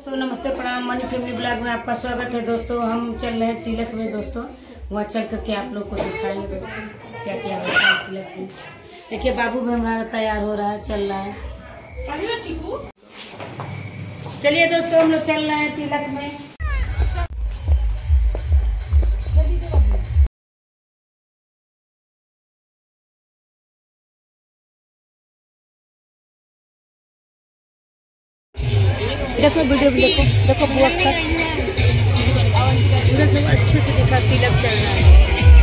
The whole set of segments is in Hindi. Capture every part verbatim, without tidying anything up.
दोस्तों नमस्ते प्रणाम। मनी फैमिली ब्लॉग में आपका स्वागत है। दोस्तों हम चल रहे हैं तिलक में। दोस्तों वहाँ चल करके आप लोग को दिखाएंगे दोस्तों क्या क्या होता है तिलक में। देखिए बाबू भी हमारा तैयार हो रहा है, चल रहा है। चलिए दोस्तों हम लोग चल रहे हैं तिलक में। देखो वीडियो भी देखो, देखो बहुत सा पूरा सब अच्छे से दिखा तिलक चल रहा है।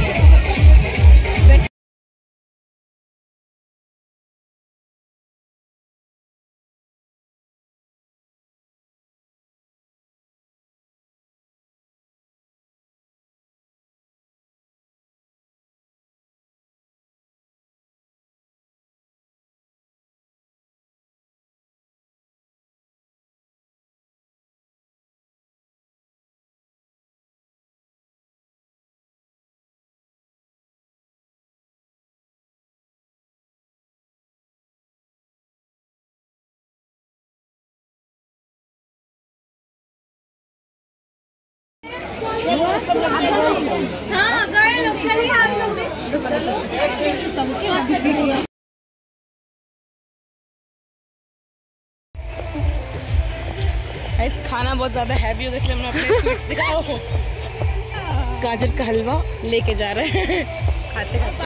हाँ गए लोग, चलिए आप लोग खाना बहुत ज्यादा हैवी होगा इसलिए हमने अपने स्नैक्स दिखाओ। गाजर का हलवा लेके जा रहे हैं खाते खाते।